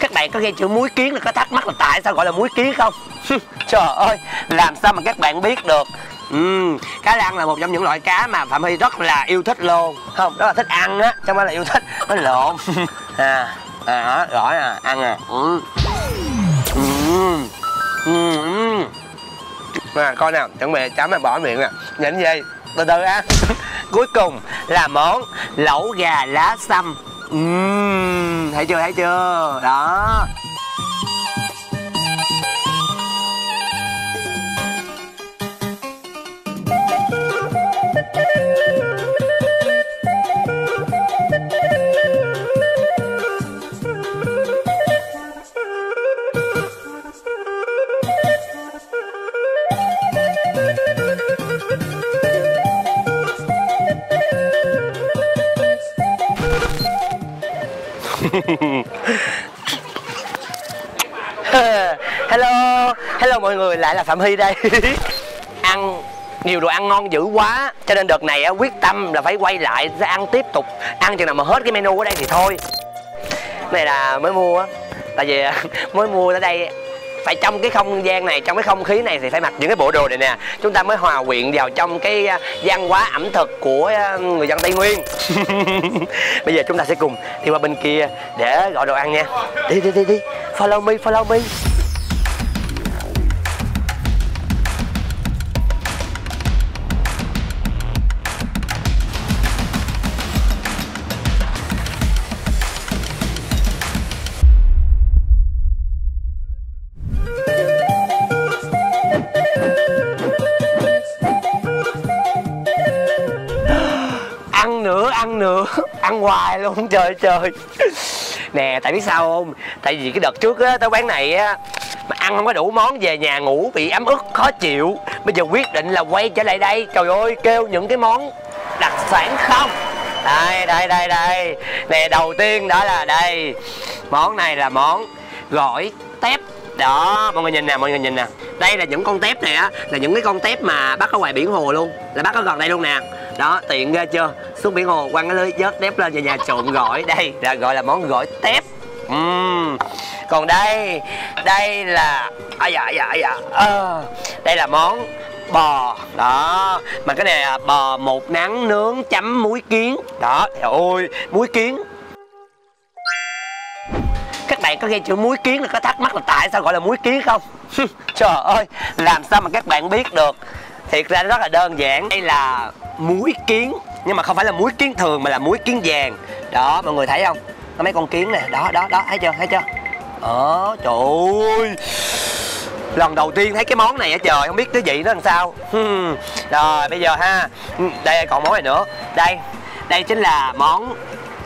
Các bạn có nghe chữ muối kiến là có thắc mắc là tại sao gọi là muối kiến không? Trời ơi, làm sao mà các bạn biết được. Cá lăng là một trong những loại cá mà Phạm Huy rất là yêu thích luôn. Không, đó là thích ăn á, chứ không phải là yêu thích. Nó lộn. Rõ nè, ăn nè. Nè, coi nào, chuẩn bị chấm này bỏ miệng nè. Nhìn gì? Từ từ á. Cuối cùng là món lẩu gà lá săm. Thấy chưa, thấy chưa? Đó. Hello mọi người, lại là Phạm Huy đây. Ăn nhiều đồ ăn ngon dữ quá, cho nên đợt này quyết tâm là phải quay lại sẽ ăn tiếp tục. Ăn chừng nào mà hết cái menu ở đây thì thôi. Này là mới mua á, tại vì mới mua ở đây. Phải trong cái không gian này, trong cái không khí này thì phải mặc những cái bộ đồ này nè. Chúng ta mới hòa quyện vào trong cái văn hóa ẩm thực của người dân Tây Nguyên. Bây giờ chúng ta sẽ cùng đi qua bên kia để gọi đồ ăn nha. Đi. Follow me. Ăn nữa, ăn hoài luôn, trời. Nè, tại biết sao không? Tại vì cái đợt trước á, tới quán này á mà ăn không có đủ món, về nhà ngủ bị ấm ức khó chịu. Bây giờ quyết định là quay trở lại đây. Trời ơi, kêu những cái món đặc sản không. Đây. Nè, đầu tiên đó là đây. Món này là món gỏi tép. Đó, mọi người nhìn nè. Đây là những con tép này á, là những cái con tép mà bắt ở ngoài biển hồ luôn. Là bắt ở gần đây luôn nè. Đó, tiện ghê chưa? Xuống biển hồ quăng cái lưới vớt tép lên, về nhà trộn gỏi. Đây là gọi là món gỏi tép. Còn đây là đây là món bò. Đó, mà cái này là bò một nắng nướng chấm muối kiến. Đó, trời ơi, muối kiến. Các bạn có nghe chữ muối kiến là có thắc mắc là tại sao gọi là muối kiến không? Trời ơi, làm sao mà các bạn biết được. Thiệt ra rất là đơn giản. Đây là muối kiến, nhưng mà không phải là muối kiến thường mà là muối kiến vàng. Đó, mọi người thấy không? Có mấy con kiến nè, đó, thấy chưa? Đó, trời ơi. Lần đầu tiên thấy cái món này á trời, không biết cái vị nó làm sao. Rồi, bây giờ ha, đây còn món này nữa. Đây chính là món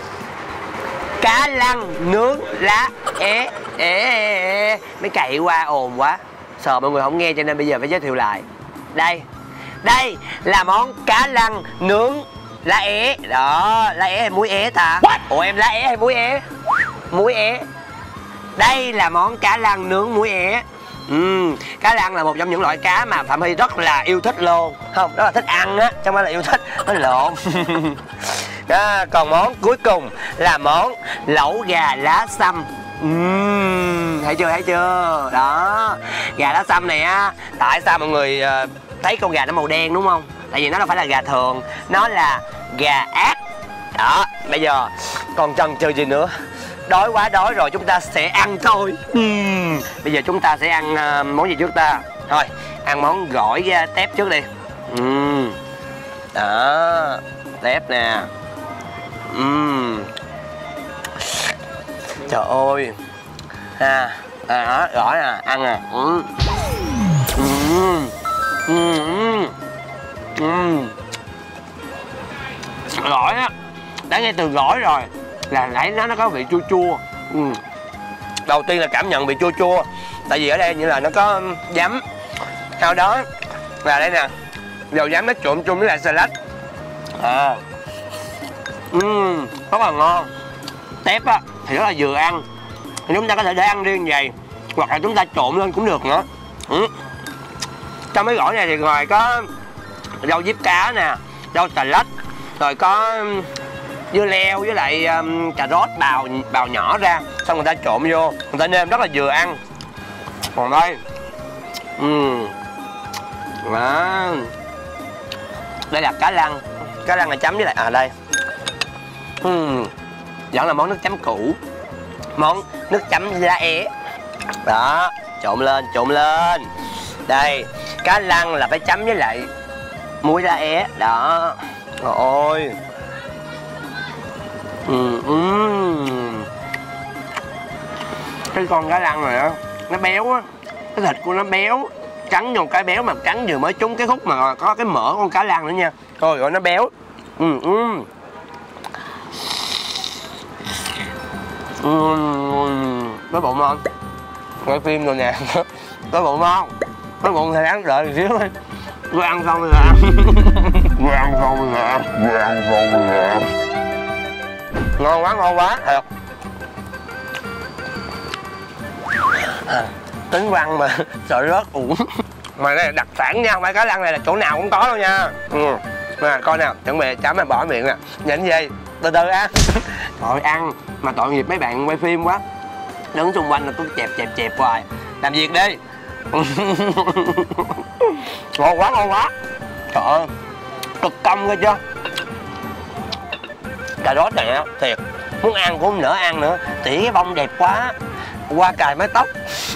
cá lăng nướng lá é. Mấy cậy qua ồn quá, sợ mọi người không nghe cho nên bây giờ phải giới thiệu lại. Đây là món cá lăng nướng lá é. Đó, lá é hay muối é ta? Ủa em, lá é hay muối é? Muối é. Đây là món cá lăng nướng muối é. Cá lăng là một trong những loại cá mà Phạm Huy rất là yêu thích luôn. Không, rất là thích ăn á, chứ không phải là yêu thích. Nó lộn. Đó, còn món cuối cùng là món lẩu gà lá săm. Thấy chưa? Đó, gà lá săm này á, tại sao mọi người thấy con gà nó màu đen đúng không? Tại vì nó đâu phải là gà thường, nó là gà ác. Đó, bây giờ còn chần chừ gì nữa. Đói quá đói rồi, chúng ta sẽ ăn thôi. Bây giờ chúng ta sẽ ăn món gì trước ta? Thôi, ăn món gỏi tép trước đi. Đó, tép nè. Trời ơi. Gỏi nè, ăn nè. Gỏi á, đã nghe từ gỏi rồi là nãy nó có vị chua chua. Đầu tiên là cảm nhận vị chua chua, tại vì ở đây như là nó có giấm. Sau đó là đây nè, dầu giấm nó trộn chung với lại salad. Rất là ngon. Tép á thì rất là vừa ăn, thì chúng ta có thể để ăn riêng vậy, hoặc là chúng ta trộn lên cũng được nữa. Trong mấy gỏi này thì ngoài có rau diếp cá nè, rau xà lách, rồi có dưa leo với lại cà rốt bào nhỏ ra, xong người ta trộn vô, người ta nêm rất là vừa ăn. Còn đây đó. Đây là cá lăng là chấm với lại đây vẫn là món nước chấm cũ, món nước chấm lá é đó, trộn lên. Đây cá lăng là phải chấm với lại muối lá é đó. Trời ơi. Cái con cá lăng này á, nó béo á, cái thịt của nó béo, cắn vô cái béo mà cắn vừa mới trúng cái khúc mà có cái mỡ con cá lăng nữa nha. Trời ơi nó béo. Cái bụng ngon. Quay phim rồi nè. Cái bụng ngon. Cái bụng thì đáng đợi một xíu thôi. Tôi ăn xong rồi làm. Ngon quá thiệt. Tính văn mà sợ rớt uổng. Mà đây là đặc sản nha, không phải cá lăng này là chỗ nào cũng có đâu nha. Nè coi nào, chuẩn bị chấm mà bỏ miệng nè. Nhìn gì? Từ từ ăn. Tội ăn mà tội nghiệp mấy bạn quay phim quá. Đứng xung quanh là cứ chẹp hoài. Làm việc đi. Ngon quá. Trời ơi, cực công coi chưa. Cà rốt này á, thiệt muốn ăn cũng không nỡ ăn nữa, tỉ cái bông đẹp quá, qua cài mái tóc.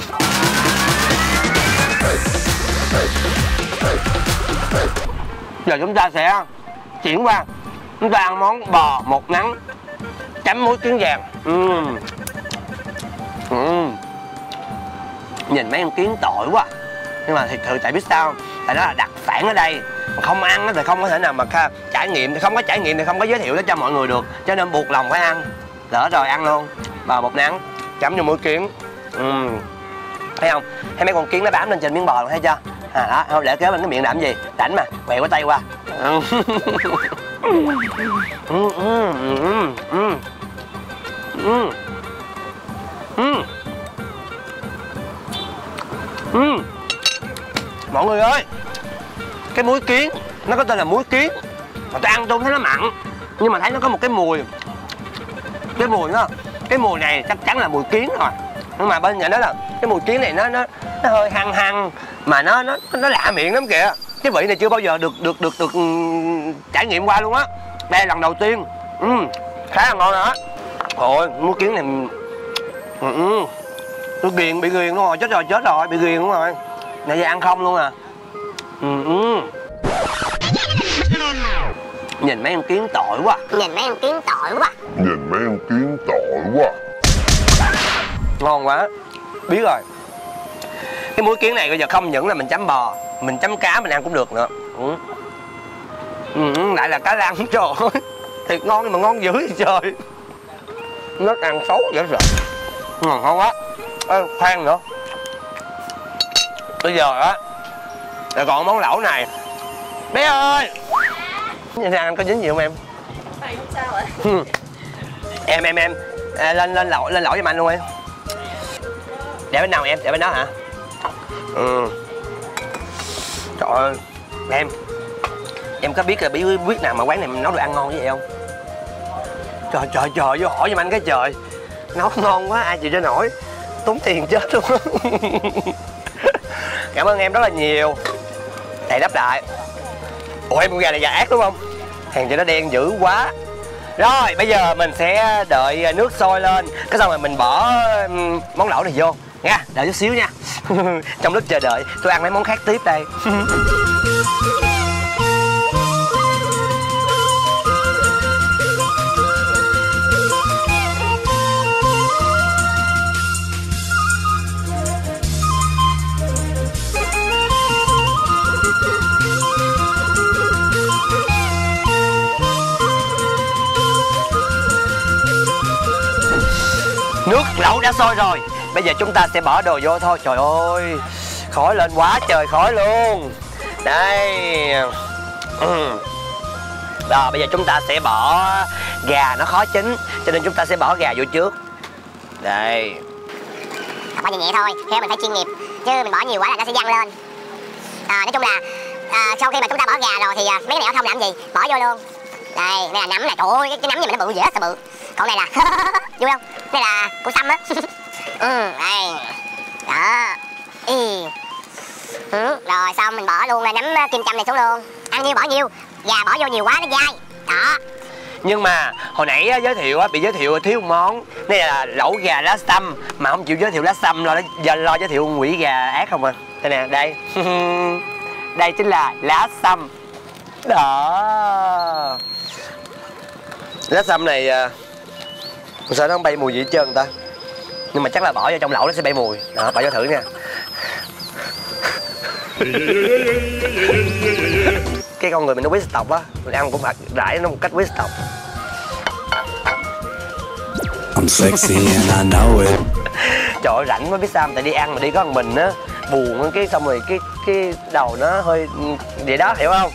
Giờ chúng ta sẽ chuyển qua chúng ta ăn món bò một nắng chấm muối kiến vàng. Nhìn mấy con kiến tội quá, nhưng mà thiệt sự tại biết sao, tại đó là đặc sản ở đây, không ăn thì không có thể nào mà trải nghiệm, thì không có trải nghiệm thì không có giới thiệu đến cho mọi người được, cho nên buộc lòng phải ăn. Lỡ rồi ăn luôn. Bò một nắng chấm vô muối kiến. Thấy không, thấy mấy con kiến nó bám lên trên miếng bò, thấy chưa? Đó, không để kéo lên cái miệng làm gì, rảnh mà quẹo cái tay qua. Mọi người ơi, cái muối kiến nó có tên là muối kiến mà tôi ăn tôi thấy nó mặn, nhưng mà thấy nó có một cái mùi, cái mùi này chắc chắn là mùi kiến rồi. Nhưng mà bên cạnh đó là cái mùi kiến này nó hơi hăng mà nó lạ miệng lắm kìa. Cái vị này chưa bao giờ được trải nghiệm qua luôn á, đây là lần đầu tiên. Khá là ngon đó. Ôi muối kiến này tôi bị ghiền luôn rồi, chết rồi bị ghiền luôn rồi. Nãy giờ ăn không luôn à. Nhìn mấy con kiến tội quá. Ngon quá. Biết rồi. Cái muối kiến này bây giờ không những là mình chấm bò, mình chấm cá mình ăn cũng được nữa. Lại là cá lăng, trời ơi. Thiệt ngon nhưng mà ngon dữ vậy trời. Nó ăn xấu dễ sợ. Ngon quá. Khoan nữa. Bây giờ á là còn món lẩu này. Bé ơi, nhìn anh có dính gì không em? Này không sao ạ. Em lên lẩu giùm anh luôn em. Để bên nào em? Để bên đó hả? Trời ơi em có biết là bí quyết nào mà quán này nấu đồ ăn ngon với vậy không? Trời vô hỏi giùm anh cái trời. Nấu ngon quá ai chịu cho nổi, tốn tiền chết luôn. Cảm ơn em rất là nhiều. Thầy đáp lại. Ủa em con gà này gà ác đúng không? Hàng cho nó đen dữ quá. Rồi bây giờ mình sẽ đợi nước sôi lên, cái xong rồi mình bỏ món lẩu này vô nha. Đợi chút xíu nha. Trong lúc chờ đợi tôi ăn mấy món khác tiếp đây. Nước lẩu đã sôi rồi, bây giờ chúng ta sẽ bỏ đồ vô thôi. Trời ơi, khói lên quá trời khói luôn. Đây. Rồi bây giờ chúng ta sẽ bỏ gà, nó khó chín cho nên chúng ta sẽ bỏ gà vô trước. Đây. Bỏ nhẹ thôi, theo mình phải chuyên nghiệp, chứ mình bỏ nhiều quá là nó sẽ văng lên. Nói chung là sau khi mà chúng ta bỏ gà rồi thì mấy cái này ở không làm gì, bỏ vô luôn. Đây, đây là nấm này. Trời ơi, cái nấm gì mà nó bự dễ sợ bự. Còn này là vui không? Đây là củ sâm á. Đây. Đó. Rồi xong mình bỏ luôn nấm kim châm này xuống luôn. Ăn nhiêu bỏ nhiêu. Gà bỏ vô nhiều quá nó dai. Đó. Nhưng mà hồi nãy á, bị giới thiệu thiếu một món. Đây là lẩu gà lá sâm mà không chịu giới thiệu lá sâm, lo giới thiệu quỷ gà ác không à. Đây nè, đây. Đây chính là lá sâm. Đó. Lá sâm này sao nó không bay mùi gì hết trơn ta. Nhưng mà chắc là bỏ vô trong lẩu nó sẽ bay mùi. Đó, bỏ vô thử nha. Cái con người mình nó quý tộc á, mình ăn cũng rải nó một cách quý tộc. I'm sexy and I know it. Trời ơi, rảnh mới biết sao, tại đi ăn mà đi có một mình á, buồn cái xong rồi cái đầu nó hơi vậy đó, hiểu không?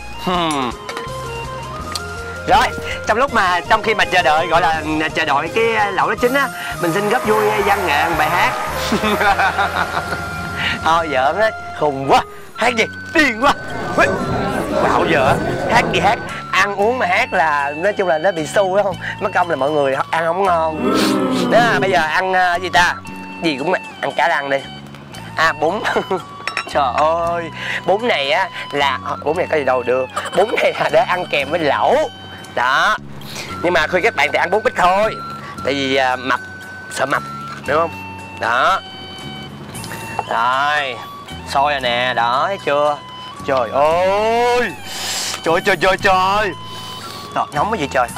Rồi, trong khi mà chờ đợi, gọi là chờ đợi cái lẩu nó chín á, mình xin góp vui văn nghệ bài hát. Thôi giỡn á, khùng quá, hát gì, điên quá. Bao giờ hát gì hát, ăn uống mà hát là nói chung là nó bị xu đó không? Mất công là mọi người ăn không ngon. Đó, bây giờ ăn gì ta? Gì cũng ăn cá răng đi. Bún. Trời ơi, bún này á là bún này có gì đâu được. Bún này là để ăn kèm với lẩu. Đó. Nhưng mà khi các bạn thì ăn bún ít thôi. Tại vì mập, sợ mập, đúng không? Đó. Rồi, sôi rồi nè, đó, thấy chưa? Trời ơi. Trời. Nóng cái gì trời.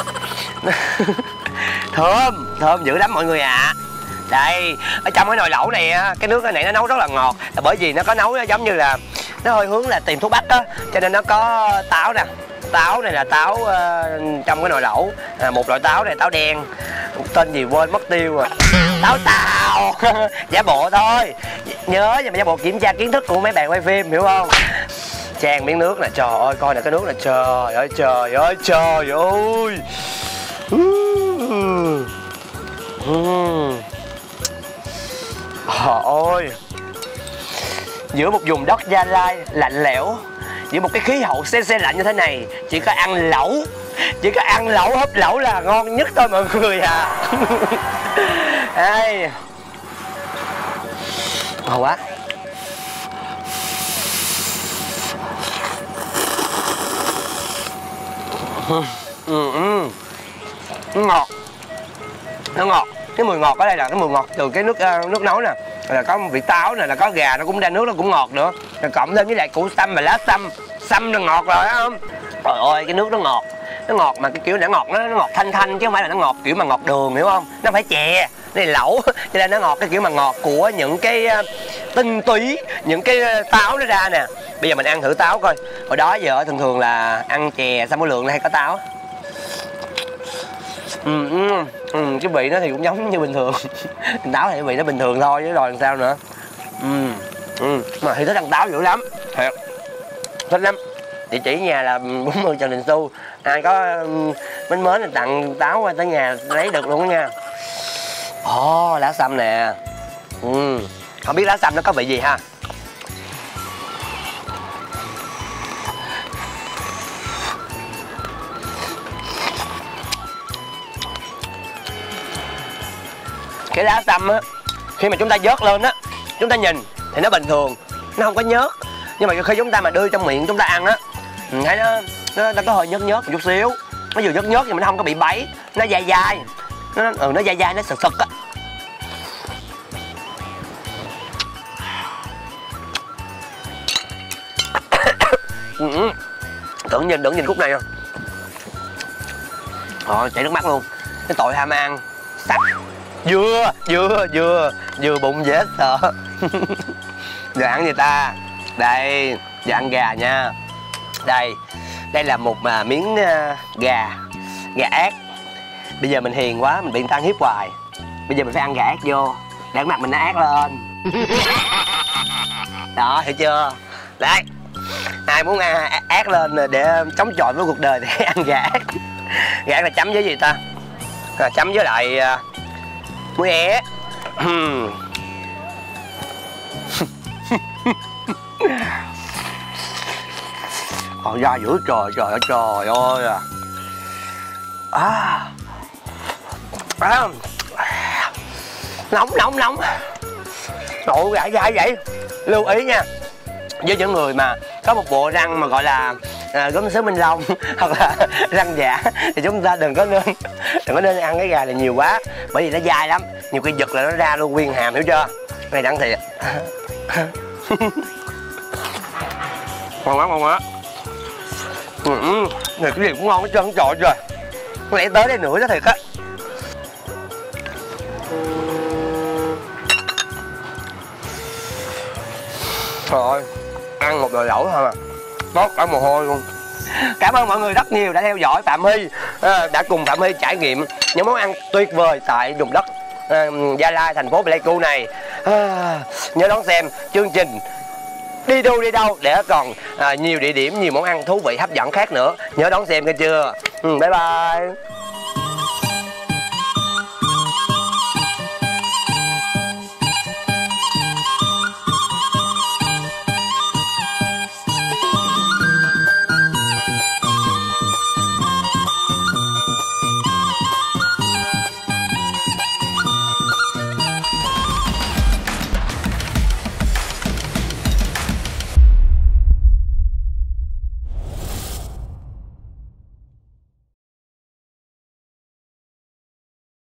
Thơm dữ lắm mọi người ạ. Đây, ở trong cái nồi lẩu này cái nước này nó nấu rất là ngọt, là bởi vì nó có nấu giống như là nó hơi hướng là tìm thuốc bắc á, cho nên nó có táo nè. Táo này là táo trong cái nồi lẩu, một loại táo này, táo đen, một tên gì quên mất tiêu rồi. Táo tàu. Giả bộ thôi, nhớ mà giả bộ kiểm tra kiến thức của mấy bạn quay phim, hiểu không? Chan miếng nước nè, trời ơi, coi nè cái nước nè, trời ơi. Trời ơi. Trời ơi. Giữa một vùng đất Gia Lai lạnh lẽo, giữa một cái khí hậu se lạnh như thế này, chỉ có ăn lẩu, húp lẩu là ngon nhất thôi mọi người à. Đây. Ngon quá. Nó ngọt, cái mùi ngọt ở đây là cái mùi ngọt từ cái nước nấu nè, là có vị táo nè, là có gà nó cũng ra nước, nó cũng ngọt nữa, rồi cộng thêm với lại củ sâm và lá sâm nó ngọt rồi đó không? Trời ơi, cái nước nó ngọt mà cái kiểu nó ngọt, nó ngọt thanh chứ không phải là nó ngọt kiểu mà ngọt đường, hiểu không? Nó phải chè, đây là lẩu cho nên nó ngọt cái kiểu mà ngọt của những cái tinh túy, những cái táo nó ra nè. Bây giờ mình ăn thử táo coi. Hồi đó giờ thường là ăn chè xong cái lượng hay có táo. Cái vị nó thì cũng giống như bình thường. Táo thì cái vị nó bình thường thôi chứ rồi làm sao nữa. Mà thì thích ăn táo dữ lắm, thiệt, thích lắm. Địa chỉ nhà là 40 Trần Đình Xu, ai có mến thì tặng táo qua tới nhà lấy được luôn đó nha. Lá sâm nè. Không biết lá sâm nó có vị gì ha. Cái lá sâm á, khi mà chúng ta vớt lên á, chúng ta nhìn thì nó bình thường, nó không có nhớt. Nhưng mà khi chúng ta mà đưa trong miệng chúng ta ăn á, mình thấy nó có hơi nhớt một chút xíu. Nó vừa nhớt nhưng mà nó không có bị bấy, nó dai, nó dai, nó sực á. Tưởng nhìn khúc này không? Chảy nước mắt luôn. Cái tội ham ăn sạch. Vừa bụng dễ sợ. Giờ ăn gì ta? Đây, giờ ăn gà nha. Đây là một miếng gà ác. Bây giờ mình hiền quá, mình bị ăn hiếp hoài. Bây giờ mình phải ăn gà ác vô để mặt mình nó ác lên. Đó, hiểu chưa? Đấy, ai muốn ăn ác lên để chống chọi với cuộc đời thì ăn gà ác. Gà ác là chấm với gì ta? Chấm với lại muối é. Da dữ trời ơi à. Nóng nóng nóng. Ồ, dai vậy. Lưu ý nha, với những người mà có một bộ răng mà gọi là gốm sứ Minh Long hoặc là răng giả thì chúng ta đừng có nên ăn cái gà này nhiều quá, bởi vì nó dai lắm, nhiều khi giật là nó ra luôn nguyên hàm, hiểu chưa? Này đắng thiệt. Ngon quá. Này cái gì cũng ngon hết trơn trời rồi. Có lẽ tới đây nữa đó thiệt á. Trời ơi, ăn một nồi lẩu thôi mà tốt cả mồ hôi luôn. Cảm ơn mọi người rất nhiều đã theo dõi Phạm Hy, đã cùng Phạm Hy trải nghiệm những món ăn tuyệt vời tại vùng đất Gia Lai, thành phố Pleiku này. Nhớ đón xem chương trình Đi Đâu để còn nhiều địa điểm, nhiều món ăn thú vị hấp dẫn khác nữa. Nhớ đón xem nghe chưa. Bye bye.